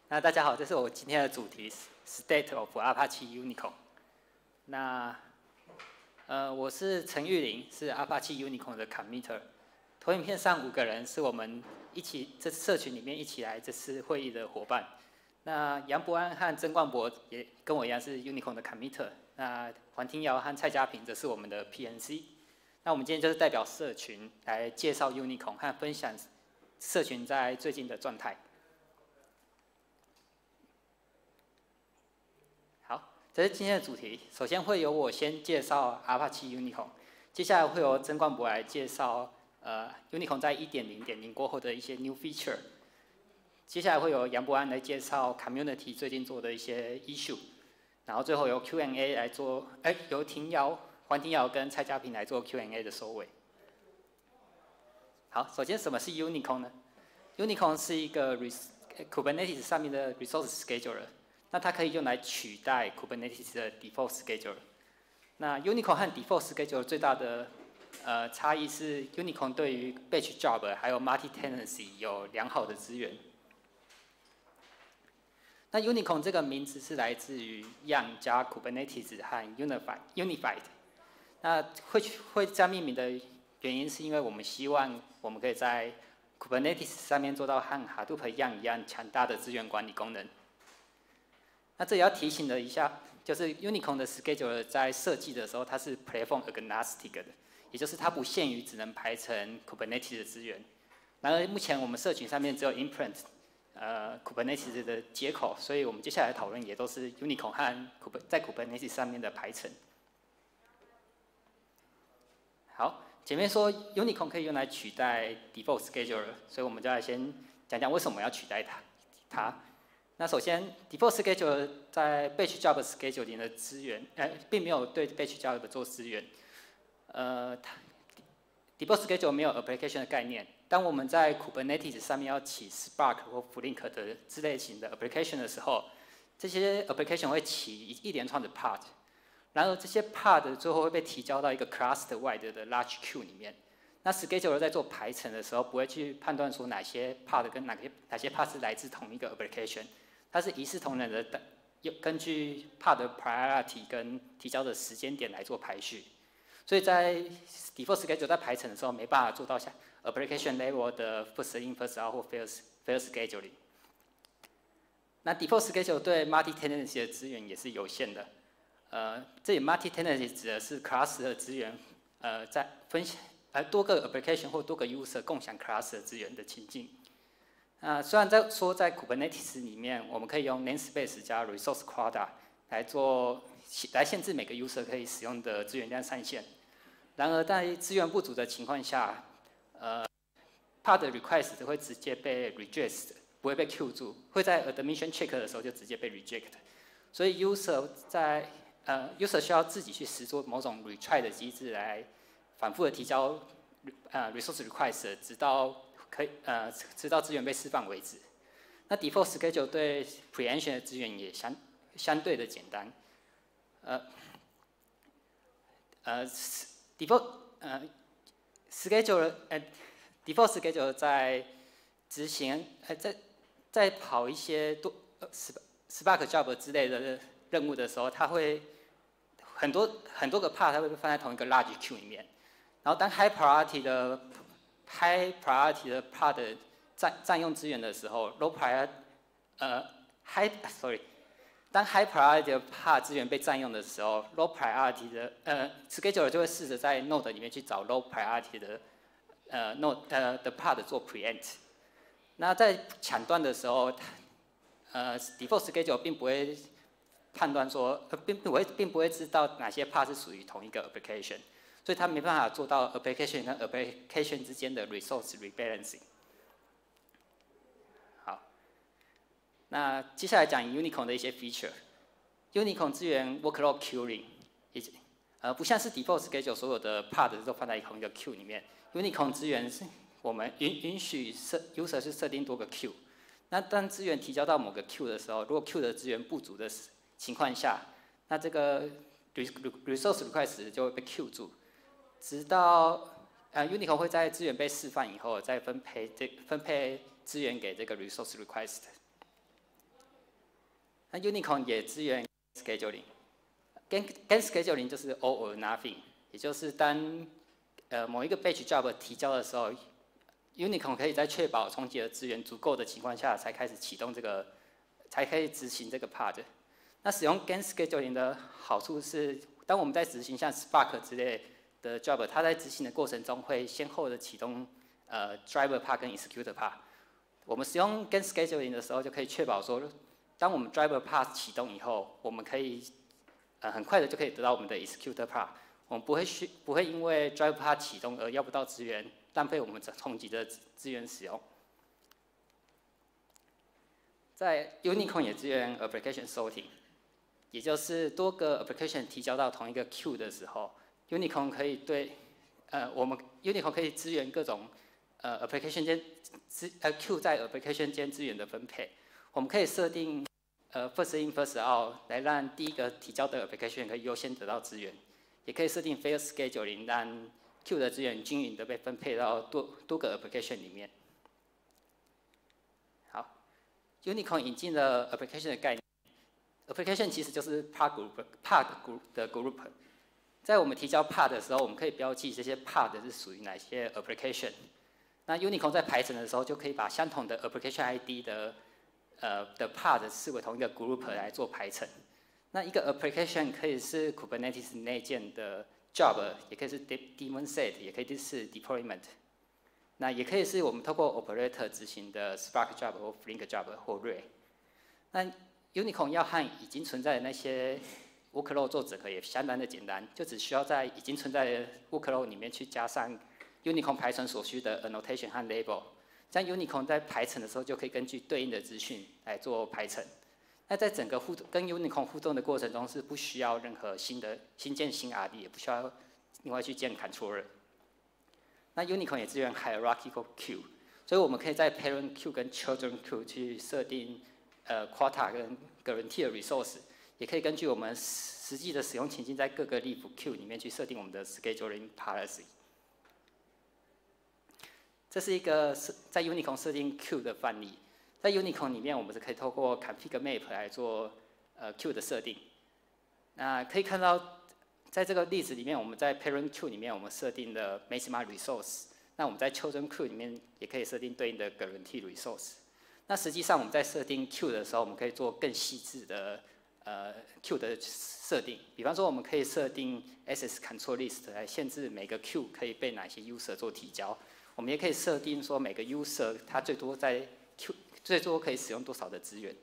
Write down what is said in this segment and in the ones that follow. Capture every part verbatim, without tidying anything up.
那大家好，这是我今天的主题 ，State of Apache Unicorn。那呃，我是陈玉林，是 Apache Unicorn 的 committer。投影片上五个人是我们一起这社群里面一起来这次会议的伙伴。那杨博安和曾冠博也跟我一样是 Unicorn 的 committer。那黄庭瑶和蔡家平则是我们的 P N C。那我们今天就是代表社群来介绍 Unicorn 和分享社群在最近的状态。好，这是今天的主题。首先会由我先介绍 Apache Unicorn， 接下来会由曾冠博来介绍呃 Unicorn 在 一点零点零 过后的一些 new feature。接下来会由杨博安来介绍 Community 最近做的一些 issue， 然后最后由 Q and A 来做，哎，由庭瑶、黄庭瑶跟蔡家平来做 Q and A 的收尾。好，首先什么是 Unicorn 呢 ？Unicorn 是一个 Kubernetes 上面的 resource scheduler。那它可以用来取代 Kubernetes 的 default scheduler。那 Unicorn 和 default scheduler 最大的呃差异是 Unicorn 对于 batch job 还有 multi tenancy 有良好的资源。那 Unicorn 这个名字是来自于 Yarn 加 Kubernetes 和 Unified Unified。那会会这样命名的原因是因为我们希望我们可以在 Kubernetes 上面做到和 Hadoop 一样一样强大的资源管理功能。那这也要提醒了一下，就是 Unicorn 的 scheduler 在设计的时候，它是 platform agnostic 的，也就是它不限于只能排成 Kubernetes 的资源。然而目前我们社群上面只有 implement 呃 Kubernetes 的接口，所以我们接下来讨论也都是 Unicorn 和 Kuber 在 Kubernetes 上面的排程。好，前面说 Unicorn 可以用来取代 default scheduler， 所以我们就来先讲讲为什么要取代它。它那首先 ，default scheduler 在 batch job scheduling 的资源，呃，并没有对 batch job 做资源。呃 ，default scheduler 没有 application 的概念。当我们在 Kubernetes 上面要起 Spark 或 Flink 的之类型的 application 的时候，这些 application 会起一连串的 part， 然而这些 part 最后会被提交到一个 cluster 外的的 large queue 里面。那 scheduler 在做排程的时候，不会去判断说哪些 part 跟哪些哪些 part 是来自同一个 application。它是一视同仁的，根据 part 的 priority 跟提交的时间点来做排序，所以在 default schedule 在排程的时候没办法做到像 application level 的 first in first out 或 fair fair scheduling。那 default schedule 对 multi tenancy 的资源也是有限的，呃，这里 multi tenancy 指的是 class 的资源，呃，在分享呃多个 application 或多个 user 共享 class 的资源的情境。那虽然在说在 Kubernetes 里面，我们可以用 namespace 加 resource quota 来做来限制每个 user 可以使用的资源量上限。然而在资源不足的情况下，呃 ，part request 会直接被 reject， 不会被 queue 住，会在 admission check 的时候就直接被 reject。所以 user 在呃 user 需要自己去实做某种 retry 的机制来反复的提交呃 resource request， 直到可以呃，直到资源被释放为止。那 default schedule 对 preemption 的资源也相相对的简单。呃，呃 ，default 呃 schedule 呃 default schedule 在执行呃在在跑一些多 Spark job 之类的任务的时候，它会很多很多个 part 它会被放在同一个 large queue 里面。然后当 high priority 的High priority 的 part 占占用资源的时候 ，low priority 呃 high sorry， 当 high priority 的 part 资源被占用的时候 ，low priority 的呃 scheduler 就会试着在 node 里面去找 low priority 的呃 node 呃的 part 做 preempt。那在抢断的时候，呃 default schedule 并不会判断说，呃并不会并不会知道哪些 part 是属于同一个 application。所以它没办法做到 application 跟 application 之间的 resource rebalancing。好，那接下来讲 Unicorn 的一些 feature。Unicorn 支援 workload queuing， 以及呃不像是 default schedule 所有的 part 都放在同一个 queue 里面。Unicorn 支援是我们允允许设 user 去设定多个 queue。那当资源提交到某个 queue 的时候，如果 queue 的资源不足的情况下，那这个 resource request 就会被 queue 住。直到呃 Unicorn 会在资源被释放以后，再分配这分配资源给这个 resource request。 那 Unicorn 也支援 scheduling。Gen Gen scheduling 就是 all or nothing， 也就是当呃某一个 batch job 提交的时候 ，Unicorn 可以在确保重启的资源足够的情况下，才开始启动这个，才可以执行这个 part。那使用 Gen scheduling 的好处是，当我们在执行像 Spark 之类的 job， 它在执行的过程中会先后的启动呃 driver part 跟 executor part。我们使用 Gen scheduling 的时候，就可以确保说，当我们 driver part 启动以后，我们可以呃很快的就可以得到我们的 executor part。我们不会需不会因为 driver part 启动而要不到资源，浪费我们重启的资源使用。在 Unicorn 也支援 application sorting， 也就是多个 application 提交到同一个 queue 的时候 ，Unicorn 可以对呃我们 Unicorn 可以支援各种呃 application 间资呃 queue 在 application 间资源的分配。我们可以设定呃 first in first out 来让第一个提交的 application 可以优先得到资源。也可以设定 fair scheduling， 让 Q 的资源均匀的被分配到多多个 application 里面。好 ，Unicorn 引进了 application 的概念 ，application 其实就是 part group part group 的 group。在我们提交 part 的时候，我们可以标记这些 part 是属于哪些 application。那 Unicorn 在排程的时候，就可以把相同的 application I D 的呃的 part 视为同一个 group 来做排程。那一个 application 可以是 Kubernetes 内建的 job， 也可以是 daemon set， 也可以是 deployment。那也可以是我们透过 operator 执行的 Spark job 或 Flink job 或 Ray。那 Unicorn 要和已经存在的那些 workload 做整合也相当的简单，就只需要在已经存在的 workload 里面去加上 Unicorn 排程所需的 annotation 和 label。这样 Unicorn 在排程的时候就可以根据对应的资讯来做排程。那在整个互动跟 Unicorn 互动的过程中，是不需要任何新的新建新 R D， 也不需要另外去建 controller。那 Unicorn 也支援 hierarchical queue， 所以我们可以在 parent queue 跟 children queue 去设定呃 quota 跟 guarantee 的 resource， 也可以根据我们实际的使用情境，在各个 leaf queue 里面去设定我们的 scheduling policy。这是一个在 Unicorn 设定 queue 的范例。在 Unicorn 里面，我们是可以透过 config map 来做呃 queue 的设定。那可以看到，在这个例子里面，我们在 parent queue 里面，我们设定了 maximum resource。那我们在 children queue 里面也可以设定对应的 guarantee resource。那实际上我们在设定 queue 的时候，我们可以做更细致的呃 queue 的设定。比方说，我们可以设定 access control list 来限制每个 queue 可以被哪些 user 做提交。我们也可以设定说，每个 user 它最多在 queue 最多可以使用多少的资源？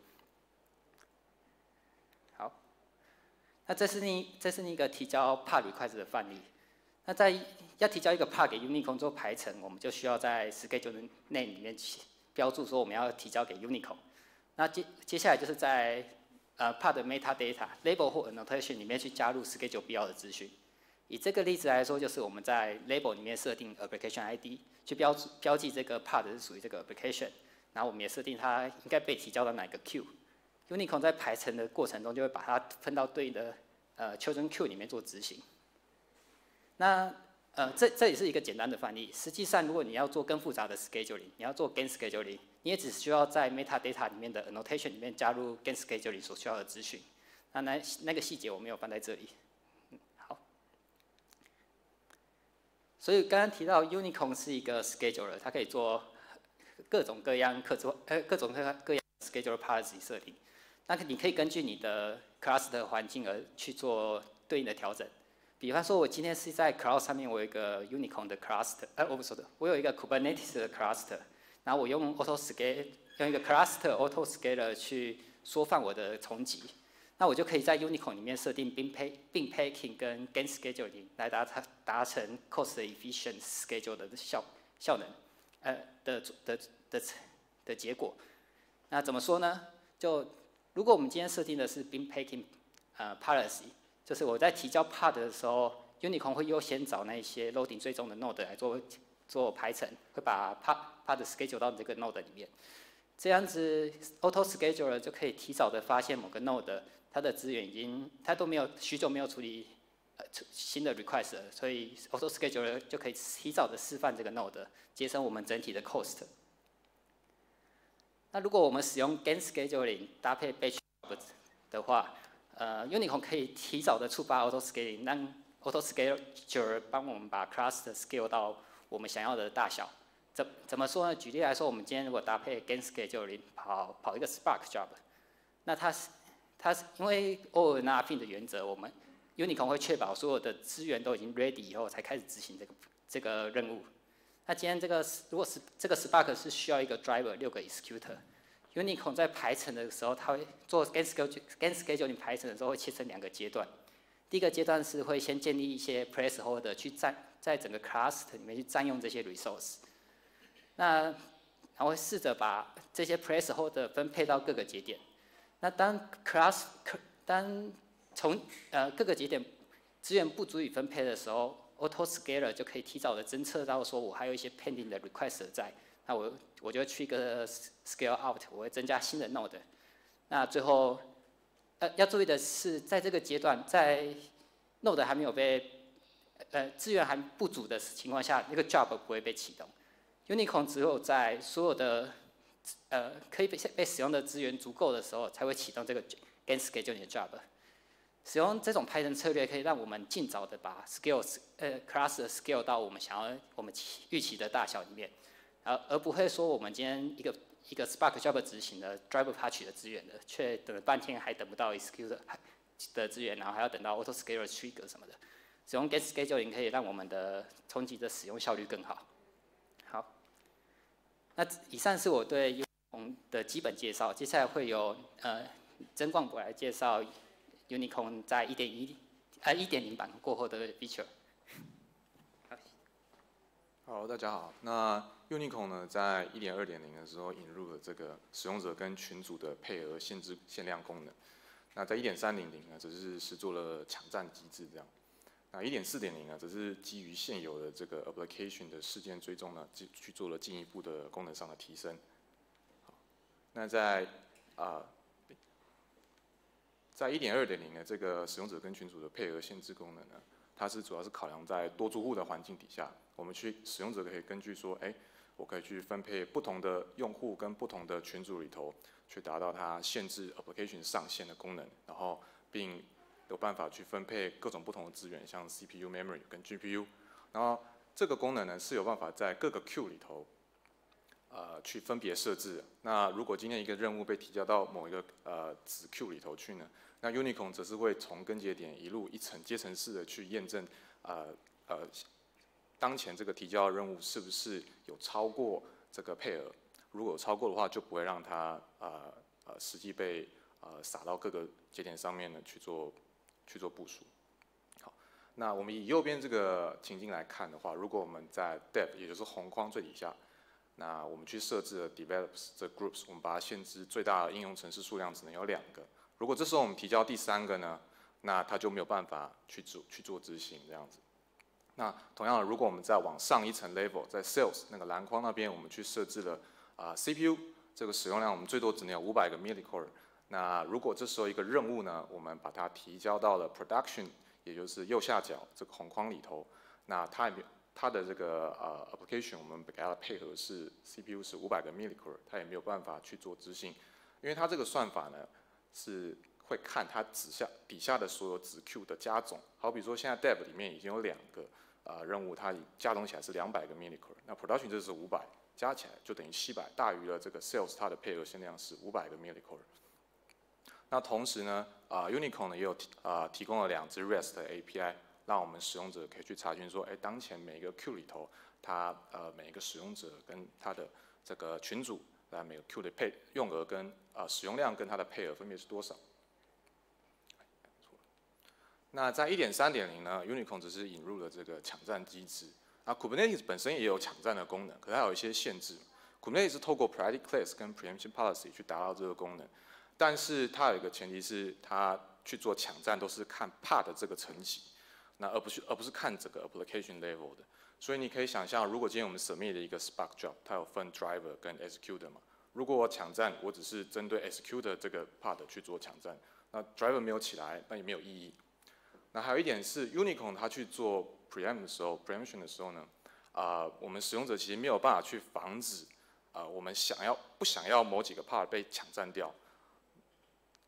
好，那这是你这是一个提交 part request 的范例。那在要提交一个 part 给 Unicorn 做排程，我们就需要在 schedule name 里面标注说我们要提交给 Unicorn。那接接下来就是在呃 part 的 metadata label 或 annotation 里面去加入 schedule 必要的资讯。以这个例子来说，就是我们在 label 里面设定 application I D， 去标标记这个 part 是属于这个 application。然后我们也设定它应该被提交到哪个 queue。Unicorn 在排程的过程中，就会把它分到对应的呃 children queue 里面做执行。那呃这这也是一个简单的范例。实际上，如果你要做更复杂的 scheduling， 你要做 Gen scheduling， 你也只需要在 metadata 里面的 annotation 里面加入 Gen scheduling 所需要的资讯。那那那个细节我没有放在这里。嗯，好。所以刚刚提到 Unicorn 是一个 scheduler， 它可以做各种各样各种呃各种各样各样 schedule policy 设定，那你可以根据你的 cluster 环境而去做对应的调整。比方说，我今天是在 cloud 上面，我有一个 Unicorn 的 cluster， 呃，我不说的，我有一个 Kubernetes 的 cluster， 然后我用 auto scale 用一个 cluster auto scaler 去缩放我的重集，那我就可以在 Unicorn 里面设定并 pack 并 packing 跟 Gen scheduling 来达成达成 cost efficient schedule 的效效能。呃的的的的结果，那怎么说呢？就如果我们今天设定的是 bin packing 呃 policy， 就是我在提交 part 的时候 ，Unicorn 会优先找那些 loading 最终的 node 来做做排程，会把 part part schedule 到这个 node 里面。这样子 auto scheduler 就可以提早的发现某个 node 它的资源已经它都没有许久没有处理呃新的 request 了，所以 auto scheduler 就可以提早的示范这个 node， 节省我们整体的 cost。那如果我们使用 Gen scheduling 搭配 batch 的话，呃 Unicorn 可以提早的触发 Auto Scaling， 让 Auto Scaler 帮我们把 Cluster scale 到我们想要的大小。怎怎么说呢？举例来说，我们今天如果搭配 Gain Scheduling 跑跑一个 Spark Job， 那它是它是因为 All or Nothing 的原则，我们 Unicorn 会确保所有的资源都已经 ready 以后才开始执行这个这个任务。那今天这个如果是这个 Spark 是需要一个 driver 六个 executor。Unicorn 在排程的时候，它会做 Gain Scheduling Gain Scheduling 排程的时候会切成两个阶段。第一个阶段是会先建立一些 placeholder 去占在整个 cluster 里面去占用这些 resource。那然后会试着把这些 placeholder 分配到各个节点。那当 class 当从呃各个节点资源不足以分配的时候 ，Auto Scaler 就可以提早的侦测到说我还有一些 pending 的 request 在，那我我就去一个 scale out， 我会增加新的 node。那最后呃要注意的是，在这个阶段，在 node 还没有被呃资源还不足的情况下，那个 job 不会被启动。Unicorn 只有在所有的呃可以被被使用的资源足够的时候，才会启动这个 Gain Scheduling 的 job。使用这种排程策略，可以让我们尽早的把 scale 呃 class 的 scale 到我们想要我们预期的大小里面，而而不会说我们今天一个一个 Spark job 执行的 driver 它取的资源的，却等了半天还等不到 executor 的资源，然后还要等到 Auto Scaler trigger 什么的。使用 Gain Scheduling 可以让我们的冲击的使用效率更好。好，那以上是我对 Unicorn 的基本介绍，接下来会由呃曾冠博来介绍 Unicorn 在一点一呃一点零版过后的 feature。 好，大家好。那 Unicorn 呢，在一点二点零的时候引入了这个使用者跟群组的配额限制限量功能。那在一点三零零呢，则是实做了抢占机制这样。那一点四点零呢，则是基于现有的这个 application 的事件追踪呢，去做了进一步的功能上的提升。好，那在啊、呃，在一点二点零的这个使用者跟群组的配额限制功能呢，它是主要是考量在多租户的环境底下，我们去使用者可以根据说，哎，我可以去分配不同的用户跟不同的群组里头，去达到它限制 application 上限的功能，然后并有办法去分配各种不同的资源，像 C P U、memory 跟 G P U， 然后这个功能呢是有办法在各个 queue 里头，呃，去分别设置。那如果今天一个任务被提交到某一个呃子 queue 里头去呢，那 Unicorn 则是会从根节点一路一层阶层式的去验证，呃呃，当前这个提交的任务是不是有超过这个配额，如果有超过的话，就不会让它呃呃实际被呃撒到各个节点上面呢去做。去做部署。好，那我们以右边这个情境来看的话，如果我们在 Dev 也就是红框最底下，那我们去设置了 Develops 这 Groups， 我们把它限制最大的应用程式数量只能有两个。如果这时候我们提交第三个呢，那它就没有办法去做去做执行这样子。那同样的，如果我们再往上一层 Level， 在 Sales 那个蓝框那边，我们去设置了啊、呃、C P U 这个使用量，我们最多只能有五百个 millicore。那如果这时候一个任务呢，我们把它提交到了 production， 也就是右下角这个红框里头，那它也没有它的这个呃 application， 我们给它的配合是 C P U 是五百个 millicore， 它也没有办法去做执行，因为它这个算法呢是会看它底下底下的所有子 Q 的加总，好比说现在 Dev 里面已经有两个呃任务，它加总起来是两百个 millicore， 那 production 这是五百，加起来就等于七百，大于了这个 sales 它的配额限量是五百个 millicore。那同时呢，啊、呃、Unicorn 呢也有提啊、呃、提供了两支 REST 的 A P I， 让我们使用者可以去查询说，哎，当前每个 Q 里头，它呃每一个使用者跟它的这个群组，来每个 Q 的配用额跟啊、呃、使用量跟它的配额分别是多少。那在 一点三点零 呢 ，Unicorn 只是引入了这个抢占机制。啊 ，Kubernetes 本身也有抢占的功能，可是它有一些限制。Kubernetes 是透过 priority class 跟 preemption policy 去达到这个功能。但是它有一个前提是，它去做抢占都是看 part 的这个层级，那而不是而不是看整个 application level 的。所以你可以想象，如果今天我们 submit 的一个 Spark job， 它有分 driver 跟 executor 嘛。如果我抢占，我只是针对 executor 这个 part 去做抢占，那 driver 没有起来，那也没有意义。那还有一点是 Unicorn 它去做 preempt 的时候 ，preemption 的时候呢，啊、呃，我们使用者其实没有办法去防止，啊、呃，我们想要不想要某几个 part 被抢占掉。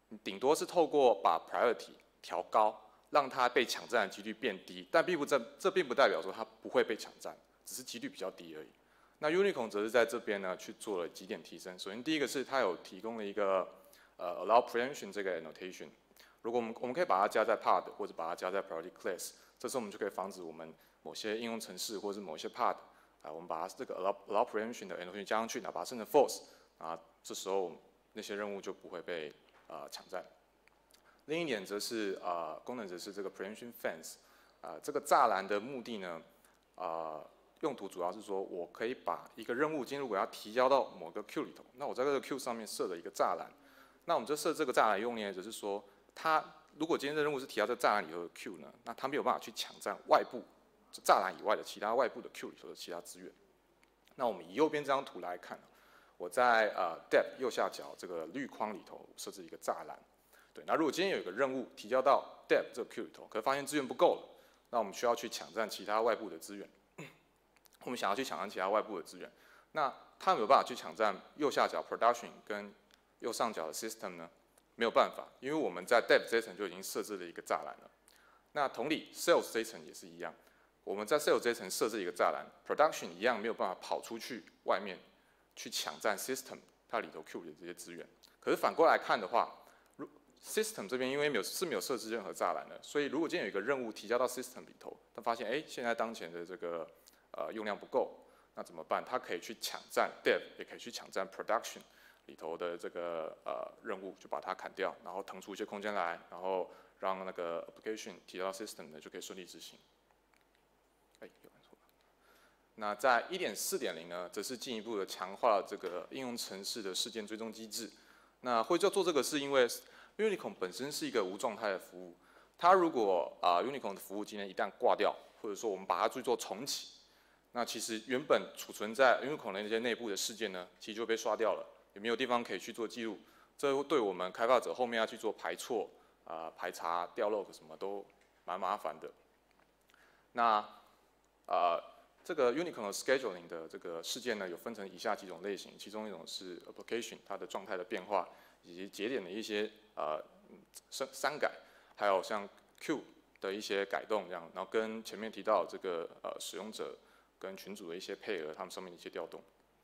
你顶多是透过把 priority 调高，让它被抢占的几率变低，但并不这这并不代表说它不会被抢占，只是几率比较低而已。那 Unicorn 则是在这边呢去做了几点提升。首先第一个是它有提供了一个呃 allow preemption 这个 annotation， 如果我们我们可以把它加在 pod 或者把它加在 priority class， 这时候我们就可以防止我们某些应用程式或者是某些 pod 啊，我们把它这个 allow allow preemption 的 annotation 加上去，哪怕生成 false 啊，这时候那些任务就不会被呃抢占。另一点则是呃功能则是这个 preemption fence， 啊、呃、这个栅栏的目的呢，啊、呃、用途主要是说我可以把一个任务今天如果要提交到某个 queue 里头，那我在这个 queue 上面设了一个栅栏，那我们就设这个栅栏用意只是说，它如果今天的任务是提交在栅栏里头的 queue 呢，那它没有办法去抢占外部栅栏以外的其他外部的 queue 里头的其他资源。那我们以右边这张图来看，我在呃 depth 右下角这个绿框里头设置一个栅栏。对，那如果今天有一个任务提交到 depth 这个 queue 里头，可是发现资源不够了，那我们需要去抢占其他外部的资源。我们想要去抢占其他外部的资源，那它有没有办法去抢占右下角 production 跟右上角的 system 呢？没有办法，因为我们在 depth 这一层就已经设置了一个栅栏了。那同理 ，sales 这一层也是一样，我们在 sales 这一层设置一个栅栏 ，production 一样没有办法跑出去外面去抢占 system 它里头 queue 里的这些资源。可是反过来看的话，System 这边因为没有是没有设置任何栅栏的，所以如果今天有一个任务提交到 System 里头，他发现哎、欸、现在当前的这个呃用量不够，那怎么办？他可以去抢占 Dev， 也可以去抢占 Production 里头的这个呃任务，就把它砍掉，然后腾出一些空间来，然后让那个 Application 提交到 System 呢就可以顺利执行。哎、欸，有人说。那在 一点四点零 呢，则是进一步的强化了这个应用程式的事件追踪机制。那会做做这个是因为 Unicorn 本身是一个无状态的服务，它如果啊、呃、Unicorn 的服务今天一旦挂掉，或者说我们把它去做重启，那其实原本储存在 Unicorn 的那些内部的事件呢，其实就被刷掉了，也没有地方可以去做记录，这对我们开发者后面要去做排错、啊、呃、排查、调 log 什么都蛮麻烦的。那啊、呃、这个 Unicorn 的 scheduling 的这个事件呢，有分成以下几种类型，其中一种是 application 它的状态的变化，以及节点的一些呃删删改，还有像 Q 的一些改动这样，然后跟前面提到这个呃使用者跟群组的一些配合，他们上面的一些调动。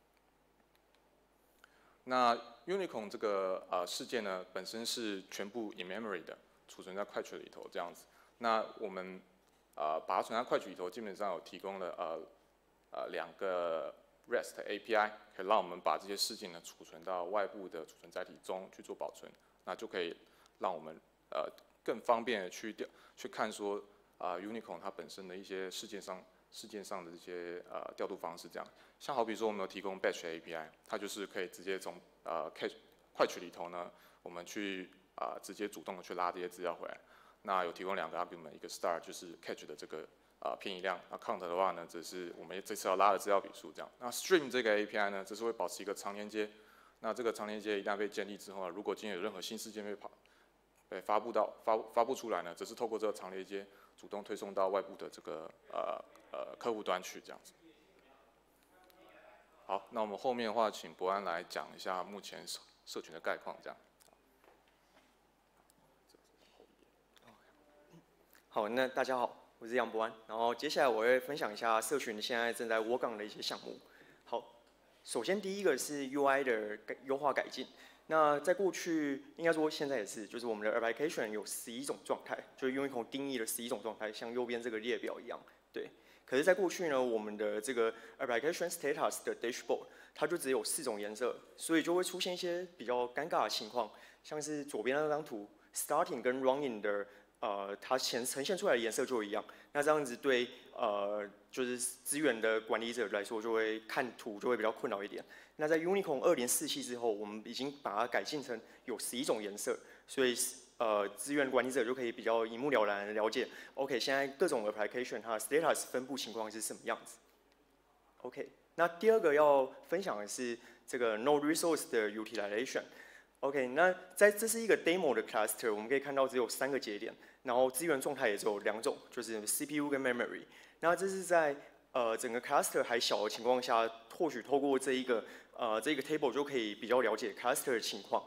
那 Unicorn 这个呃事件呢，本身是全部 in memory 的，储存在快取里头这样子。那我们呃把它存在快取里头，基本上有提供了呃呃两个 REST A P I， 可以让我们把这些事件呢储存到外部的储存载体中去做保存，那就可以让我们呃更方便的去调去看说啊、呃、Unicorn 它本身的一些事件上事件上的这些呃调度方式这样。像好比说我们有提供 Batch A P I， 它就是可以直接从呃 Cache 快取里头呢，我们去啊、呃、直接主动的去拉这些资料回来。那有提供两个 argument， 一个 star 就是 Cache 的这个啊、呃、偏移量，那 count 的话呢，只是我们这次要拉的资料笔数这样。那 stream 这个 A P I 呢，这是会保持一个长连接。那这个长连接一旦被建立之后呢，如果今天有任何新事件被跑被发布到发发布出来呢，只是透过这个长连接主动推送到外部的这个呃呃客户端去这样子。好，那我们后面的话，请博安来讲一下目前社社群的概况，这样。 好，那大家好，我是杨博安，然后接下来我会分享一下社群现在正在 work on 的一些项目。好，首先第一个是 U I 的优化改进。那在过去，应该说现在也是，就是我们的 application 有十一种状态，就是 Unicorn 定义了十一种状态，像右边这个列表一样，对。可是，在过去呢，我们的这个 application status 的 dashboard， 它就只有四种颜色，所以就会出现一些比较尴尬的情况，像是左边那张图 starting 跟 running 的，呃，它显呈现出来的颜色就一样。那这样子对呃，就是资源的管理者来说，就会看图就会比较困扰一点。那在 Unicorn 二点四七之后，我们已经把它改进成有十一种颜色，所以呃，资源管理者就可以比较一目了然的了解 ，OK， 现在各种 application 它的 status 分布情况是什么样子。OK， 那第二个要分享的是这个 no resource 的 utilization。OK， 那在这是一个 demo 的 cluster， 我们可以看到只有三个节点，然后资源状态也只有两种，就是 C P U 跟 memory。那这是在呃整个 cluster 还小的情况下，或许透过这一个呃这个 table 就可以比较了解 cluster 的情况。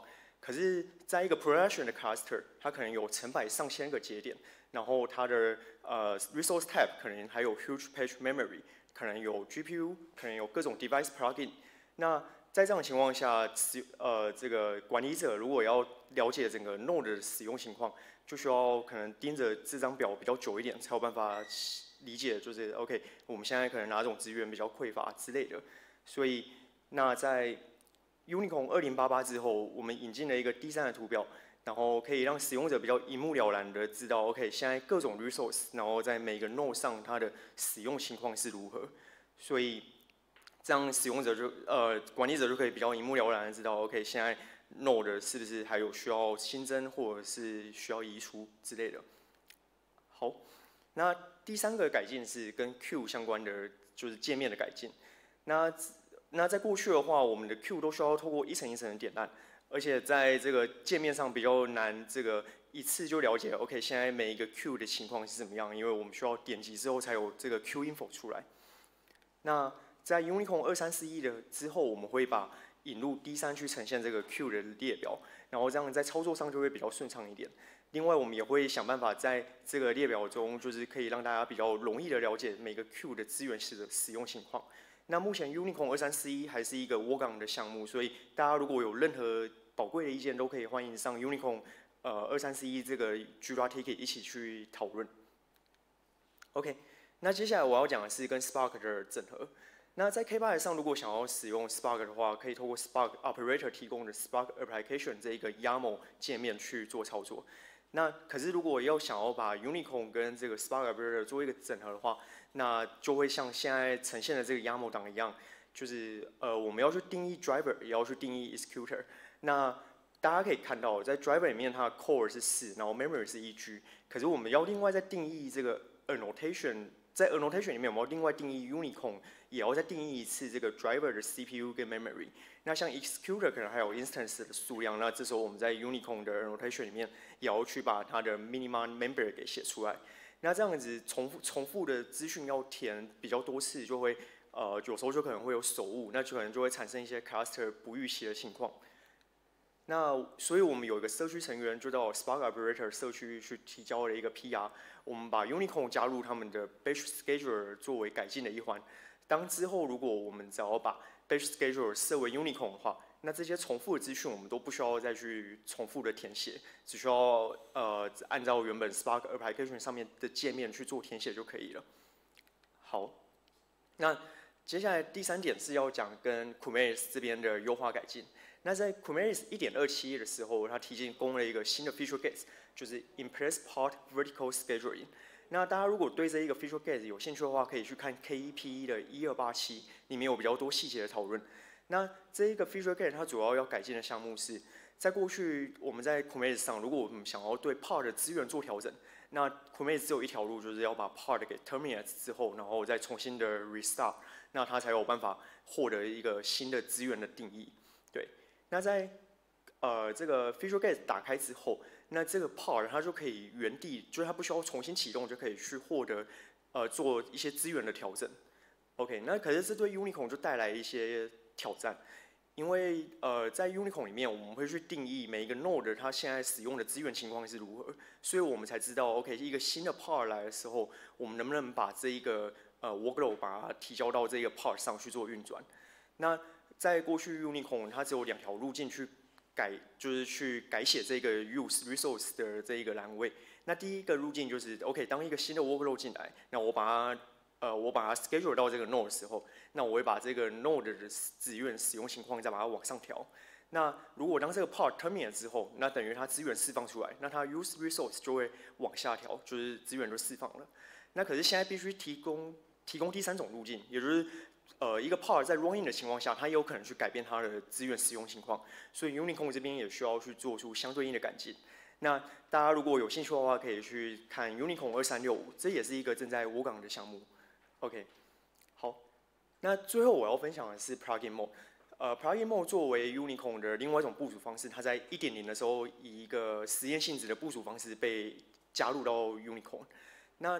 可是，在一个 production 的 cluster， 它可能有成百上千个节点，然后它的呃 resource type 可能还有 huge page memory， 可能有 G P U， 可能有各种 device plugin。那在这样的情况下，呃，这个管理者如果要了解整个 node 的使用情况，就需要可能盯着这张表比较久一点，才有办法理解，就是 OK， 我们现在可能哪种资源比较匮乏之类的。所以，那在 Unicorn 二零八八之后，我们引进了一个第三的图表，然后可以让使用者比较一目了然的知道 ，OK， 现在各种 resource， 然后在每个 node 上它的使用情况是如何。所以，这样使用者就呃管理者就可以比较一目了然的知道 ，OK， 现在 node 是不是还有需要新增或者是需要移除之类的。好，那第三个改进是跟 Q 相关的，就是界面的改进。那那在过去的话，我们的 Q 都需要透过一层一层的点按，而且在这个界面上比较难，这个一次就了解 ，OK， 现在每一个 Q 的情况是怎么样，因为我们需要点击之后才有这个 Q info 出来。那在 Unicorn 二三四一的之后，我们会把引入 D 三去呈现这个 Q 的列表，然后这样在操作上就会比较顺畅一点。另外，我们也会想办法在这个列表中，就是可以让大家比较容易的了解每个 Q 的资源式的使用情况。那目前 Unicorn 二三四一还是一个 Workon 的项目，所以大家如果有任何宝贵的意见，都可以欢迎上 Unicorn 呃二三四一这个 Jira Ticket 一起去讨论。OK， 那接下来我要讲的是跟 Spark 的整合。那在 K 八 上，如果想要使用 Spark 的话，可以透过 Spark Operator 提供的 Spark Application 这一个 Y A M L 界面去做操作。那可是如果要想要把 Unicorn 跟这个 Spark Operator 做一个整合的话，那就会像现在呈现的这个 Y A M L 档一样，就是呃我们要去定义 Driver， 也要去定义 Executor。那大家可以看到，在 Driver 里面它的 Core 是四，然后 Memory 是一 G， 可是我们要另外再定义这个 Annotation， 在 Annotation 里面我们要另外定义 Unicorn， 也要再定义一次这个 Driver 的 C P U 跟 Memory。那像 Executor 可能还有 Instance 的数量，那这时候我们在 Unicorn 的 Annotation 里面也要去把它的 Minimum Member 给写出来。那这样子重复重复的资讯要填比较多次，就会呃有时候就可能会有手误，那就可能就会产生一些 cluster 不预期的情况。那所以我们有一个社区成员就到 Spark Operator 社区去提交了一个 P R， 我们把 Unicorn 加入他们的 Batch Scheduler 作为改进的一环。当之后如果我们只要把 Batch Scheduler 设为 Unicorn 的话，那这些重复的资讯我们都不需要再去重复的填写，只需要呃按照原本 Spark Application 上面的界面去做填写就可以了。好，那接下来第三点是要讲跟 Kubernetes 这边的优化改进。那在 Kubernetes 一点二七 的时候，它提供了一个新的 Feature Gate， 就是 In-Place Pod Vertical Scheduling。那大家如果对这一个 Feature Gate 有兴趣的话，可以去看 K E P 的一二八七，里面有比较多细节的讨论。那这一个 Feature Gate 它主要要改进的项目是，在过去我们在 Kubernetes 上，如果我们想要对 Pod 的资源做调整，那 Kubernetes 只有一条路，就是要把 Pod 给 terminate 之后，然后再重新的 restart， 那它才有办法获得一个新的资源的定义。对，那在呃这个 Feature Gate 打开之后，那这个 Pod 它就可以原地，就是它不需要重新启动就可以去获得呃做一些资源的调整。OK， 那可是这对 Unicorn 就带来一些挑战，因为呃在 Unicorn 里面我们会去定义每一个 node 它现在使用的资源情况是如何，所以我们才知道 OK 一个新的 Pod 来的时候，我们能不能把这一个呃 workload 把它提交到这个 Pod 上去做运转。那在过去 Unicorn 它只有两条路径去改，就是去改写这个 use resource 的这一个栏位。那第一个路径就是 OK 当一个新的 workload 进来，那我把它呃，我把它 schedule 到这个 node 的时候，那我会把这个 node 的资源使用情况再把它往上调。那如果当这个 part terminate 之后，那等于它资源释放出来，那它 use resource 就会往下调，就是资源就释放了。那可是现在必须提供提供第三种路径，也就是呃一个 part 在 running 的情况下，它也有可能去改变它的资源使用情况，所以 Unicorn 这边也需要去做出相对应的改进。那大家如果有兴趣的话，可以去看 Unicorn 二三六五，这也是一个正在WordCamp的项目。OK， 好，那最后我要分享的是 Plugin Mode。呃 ，Plugin Mode 作为 Unicorn 的另外一种部署方式，它在 一点零 的时候以一个实验性质的部署方式被加入到 Unicorn。那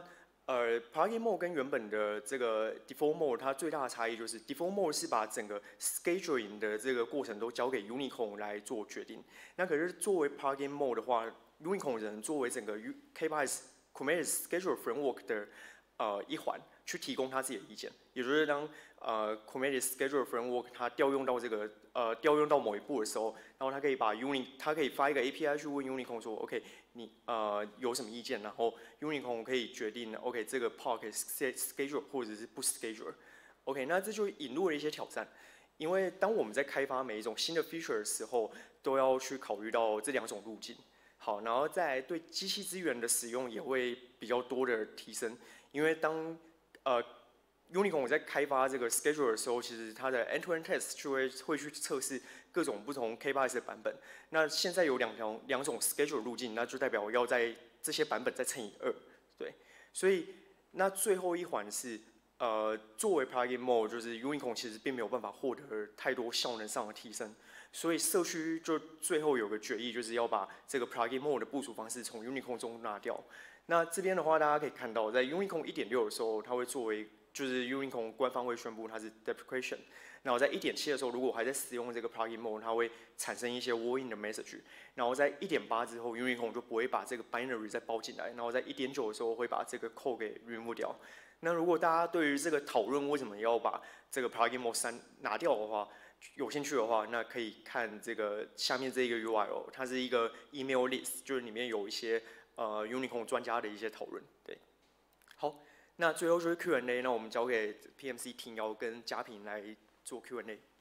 呃 plugin mode 跟原本的这个 default mode 它最大的差异就是 default mode 是把整个 scheduling 的这个过程都交给 Unicorn 来做决定。那可是作为 plugin mode 的话 ，Unicorn 只能作为整个 K八S Kubernetes Schedule Framework 的呃一环去提供他自己的意见。也就是当呃 Kubernetes Schedule Framework 它调用到这个呃调用到某一步的时候，然后它可以把 Uni 它可以发一个 A P I 去问 Unicorn 说 ，OK 你呃有什么意见，然后 Unicorn 可以决定 OK 这个 part 可以 schedule 或者是不 schedule。OK 那这就引入了一些挑战，因为当我们在开发每一种新的 feature 的时候，都要去考虑到这两种路径。好，然后再来对机器资源的使用也会比较多的提升，因为当呃 Unicorn 在开发这个 schedule 的时候，其实它的 end-to-end test 就会会去测试各种不同 K八S 的版本。那现在有两条两种 schedule 路径，那就代表要在这些版本再乘以二，对。所以那最后一环是，呃，作为 plugin mode， 就是 Unicorn 其实并没有办法获得太多效能上的提升，所以社区就最后有个决议，就是要把这个 plugin mode 的部署方式从 Unicorn 中拿掉。那这边的话，大家可以看到，在 Unicorn 一点六的时候，它会作为就是 Unicorn 官方会宣布它是 deprecation， 然后在一点七的时候，如果还在使用这个 plugin mode， 它会产生一些 warning 的 message， 然后在一点八之后 ，Unicorn 就不会把这个 binary 再包进来，然后在一点九的时候会把这个 code 给 remove 掉。那如果大家对于这个讨论为什么要把这个 plugin mode 删拿掉的话，有兴趣的话，那可以看这个下面这一个 U R L， 它是一个 email list， 就是里面有一些呃 Unicorn 专家的一些讨论。对，好。那最后就是 Q and A， 那我们交给 P M C 庭瑶跟嘉平来做 Q and A。